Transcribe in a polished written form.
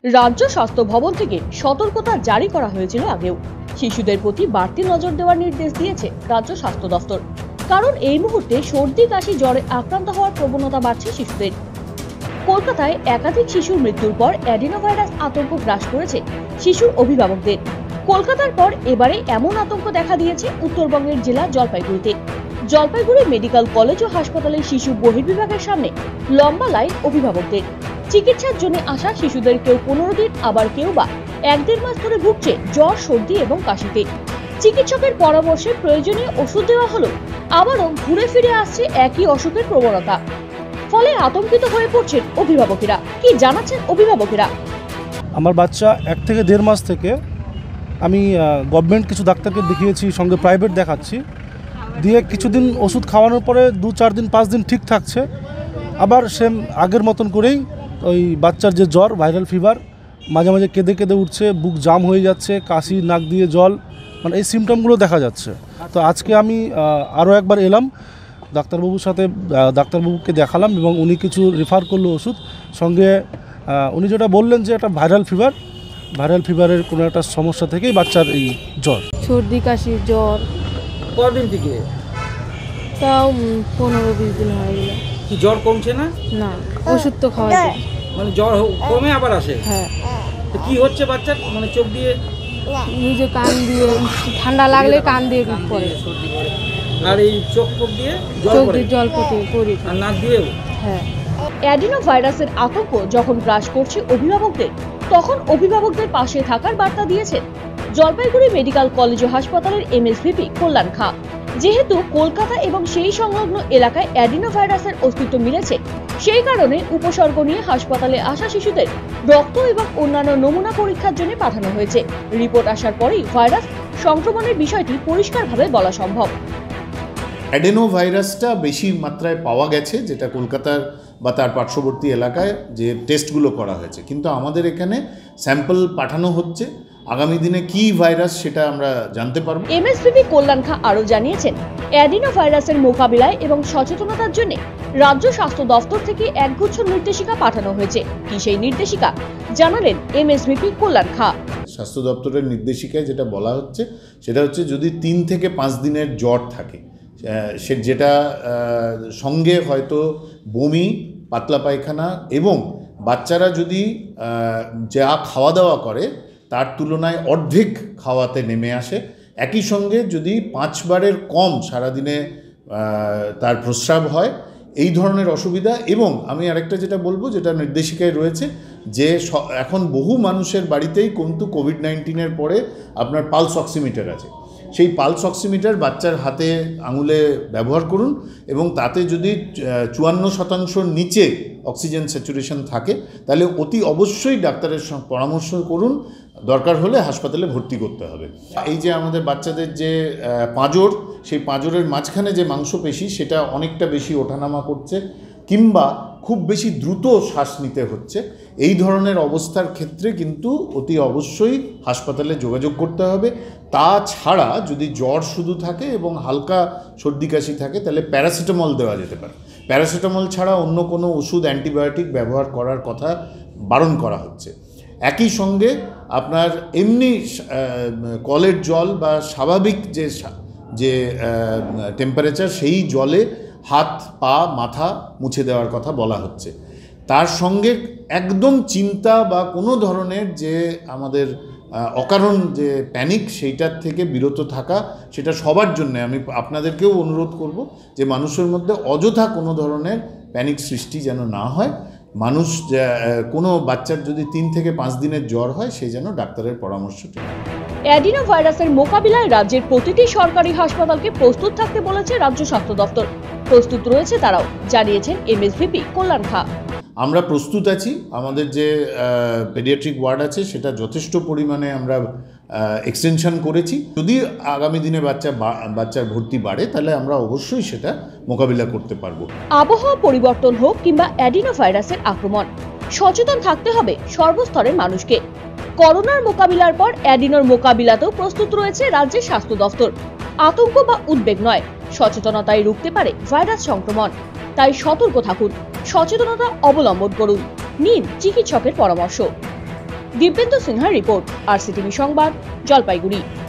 রাজ্য স্বাস্থ্য ভবন থেকে সতর্কতা জারি করা হয়েছিল আগেও। শিশুদের প্রতি বাড়তি নজর দেওয়ার নির্দেশ দিয়েছে রাজ্য স্বাস্থ্য দফতর। কারণ এই মুহূর্তে সর্দি কাশি জ্বরে আক্রান্ত হওয়ার প্রবণতা বাড়ছে শিশুদের। কলকাতায় একাধিক শিশুর মৃত্যুর পর অ্যাডিনো ভাইরাস আতঙ্ক গ্রাস করেছে শিশুর অভিভাবকদের। কলকাতার পর এবারে এমন আতঙ্ক দেখা দিয়েছে উত্তরবঙ্গের জেলা জলপাইগুড়িতে। জলপাইগুড়ি মেডিকেল কলেজ ও হাসপাতালের শিশু বহির্বিভাগের সামনে লম্বা লাইন অভিভাবকদের। চিকিৎসার জন্য আসা শিশুদের কেউ 15 দিন, আবার কেউ বা 1-1.5 মাস ধরে ভুগছে জ্বর, সর্দি এবং কাশিতে। চিকিৎসকের পরামর্শে প্রয়োজনীয় ওষুধ দেওয়া হলো আবারও ঘুরে ফিরে আসছে একই অসুখের প্রবণতা। ফলে আতঙ্কিত হয়ে পড়ছেন অভিভাবকেরা। কি জানাচ্ছেন অভিভাবকেরা? আমার বাচ্চা 1 থেকে 1.5 মাস থেকে আমি গভর্নমেন্ট কিছু ডাক্তারকে দেখিয়েছি, সঙ্গে প্রাইভেট দেখাচ্ছি, দিয়ে কিছুদিন ওষুধ খাওয়ানোর পরে 2-4 দিন 5 দিন ঠিক থাকছে। আবার সেম আগের মতন করেই ওই বাচ্চার যে জ্বর, ভাইরাল ফিভার, মাঝে মাঝে কেঁদে কেঁদে উঠছে, বুক জাম হয়ে যাচ্ছে, কাশি, নাক দিয়ে জল, মানে এই সিমটমগুলো দেখা যাচ্ছে। তো আজকে আমি আরও একবার এলাম ডাক্তারবাবুর সাথে, ডাক্তারবাবুকে দেখালাম এবং উনি কিছু রেফার করলো ওষুধ। সঙ্গে উনি যেটা বললেন যে একটা ভাইরাল ফিভারের কোনো একটা সমস্যা থেকেই বাচ্চার এই জ্বর, সর্দি, কাশি, জ্বর। কতদিন থেকে? তাও 15-20 দিন হয়ে গেল। কি জ্বর কমছে না? না, ওষুধ তো খাওয়াই। মানে জ্বর কমে আবার আসে? হ্যাঁ। তো কি হচ্ছে বাচ্চার? মানে চোখ দিয়ে, নিজে কান দিয়ে, ঠান্ডা লাগলে কান দিয়ে পড়ে, আর এই চোখ দিয়ে জল পড়ে, আর নাক দিয়েও। হ্যাঁ। অ্যাডিনো ভাইরাসের আতঙ্ক যখন গ্রাস করছে অভিভাবকদের, তখন অভিভাবকদের পাশে থাকার বার্তা দিয়েছেন জলপাইগুড়ি মেডিকেল কলেজ ও হাসপাতালের এমএসভিপি কল্যাণ খাঁ। যেহেতু কলকাতা এবং সেই সংলগ্ন এলাকায় অ্যাডিনো ভাইরাসের অস্তিত্ব মিলেছে, সেই কারণে উপসর্গ নিয়ে হাসপাতালে আসা শিশুদের রক্ত এবং অন্যান্য নমুনা পরীক্ষার জন্য পাঠানো হয়েছে। রিপোর্ট আসার পরেই ভাইরাস সংক্রমণের বিষয়টি পরিষ্কারভাবে বলা সম্ভব। অ্যাডেনো ভাইরাসটা বেশি মাত্রায় পাওয়া গেছে, যেটা কলকাতার বা তার পার্শ্ববর্তী এলাকায় যে টেস্টগুলো করা হয়েছে, কিন্তু আমাদের এখানে স্যাম্পল পাঠানো হচ্ছে। আগামী দিনে কি ভাইরাস সেটা আমরা জানতে পারবো। এমএসভিপি কল্যাণ খাঁ আরও জানিয়েছেন, অ্যাডিনো ভাইরাসের মোকাবিলায় এবং সচেতনতার জন্য রাজ্য স্বাস্থ্য দফতর থেকে একগুচ্ছ নির্দেশিকা পাঠানো হয়েছে। কি সেই নির্দেশিকা জানালেন এমএসভিপি কল্যাণ খাঁ। স্বাস্থ্য দপ্তরের নির্দেশিকায় যেটা বলা হচ্ছে সেটা হচ্ছে, যদি 3 থেকে 5 দিনের জ্বর থাকে, সে যেটা সঙ্গে হয়তো বমি, পাতলা পায়খানা এবং বাচ্চারা যদি যা খাওয়া দাওয়া করে তার তুলনায় অর্ধেক খাওয়াতে নেমে আসে, একই সঙ্গে যদি 5 বারের কম সারাদিনে তার প্রস্রাব হয়, এই ধরনের অসুবিধা। এবং আমি আরেকটা যেটা বলবো, যেটা নির্দেশিকায় রয়েছে, যে এখন বহু মানুষের বাড়িতেই কিন্তু কোভিড-19-এর পরে আপনার পালস অক্সিমিটার আছে। সেই পালস অক্সিমিটার বাচ্চার হাতে আঙুলে ব্যবহার করুন এবং তাতে যদি 54% নিচে অক্সিজেন স্যাচুরেশন থাকে, তাহলে অতি অবশ্যই ডাক্তারের পরামর্শ করুন, দরকার হলে হাসপাতালে ভর্তি করতে হবে। এই যে আমাদের বাচ্চাদের যে পাঁজর, সেই পাঁজরের মাঝখানে যে মাংসপেশি, সেটা অনেকটা বেশি ওঠানামা করছে কিংবা খুব বেশি দ্রুত শ্বাস নিতে হচ্ছে, এই ধরনের অবস্থার ক্ষেত্রে কিন্তু অতি অবশ্যই হাসপাতালে যোগাযোগ করতে হবে। তাছাড়া যদি জ্বর শুধু থাকে এবং হালকা সর্দি কাশি থাকে, তাহলে প্যারাসিটামল দেওয়া যেতে পারে। প্যারাসিটামল ছাড়া অন্য কোনো ওষুধ, অ্যান্টিবায়োটিক ব্যবহার করার কথা বারণ করা হচ্ছে। একই সঙ্গে আপনার এমনি কলের জল বা স্বাভাবিক যে টেম্পারেচার, সেই জলে হাত, পা, মাথা মুছে দেওয়ার কথা বলা হচ্ছে। তার সঙ্গে একদম চিন্তা বা কোনো ধরনের যে আমাদের অকারণ যে প্যানিক, সেইটার থেকে বিরত থাকা, সেটা সবার জন্য। আমি আপনাদেরকেও অনুরোধ করব যে মানুষের মধ্যে অযথা কোনো ধরনের প্যানিক সৃষ্টি যেন না হয়। মানুষ কোনো বাচ্চার যদি 3 থেকে 5 দিনের জ্বর হয়, সে যেন ডাক্তারের পরামর্শ নেয়। অ্যাডিনো ভাইরাসের মোকাবিলায় রাজ্যের প্রতিটি সরকারি হাসপাতালকে প্রস্তুত থাকতে বলেছে রাজ্য স্বাস্থ্য দপ্তর। প্রস্তুত রয়েছে তারাও, জানিয়েছেন এমএসভিপি কল্যাণ খাঁ। আমরা প্রস্তুত আছি। আমাদের যে পেডিয়াট্রিক ওয়ার্ড আছে, সেটা যথেষ্ট পরিমাণে আমরা এক্সটেনশন করেছি। যদি আগামী দিনে বাচ্চার ভর্তি বাড়ে, তাহলে আমরা অবশ্যই সেটা মোকাবিলা করতে পারবো। আবহাওয়া পরিবর্তন হোক কিংবা অ্যাডিনো ভাইরাসের আক্রমণ, সচেতন থাকতে হবে সর্বস্তরের মানুষকে। করোনার মোকাবিলার পর অ্যাডিনোর মোকাবিলাতেও প্রস্তুত রয়েছে রাজ্যের স্বাস্থ্য দফতর। আতঙ্ক বা উদ্বেগ নয়, সচেতনতাই রুখতে পারে ভাইরাস সংক্রমণ। তাই সতর্ক থাকুন, সচেতনতা অবলম্বন করুন, নিন চিকিৎসকের পরামর্শ। দিব্যেন্দু সিনহার রিপোর্ট, RctV সংবাদ, জলপাইগুড়ি।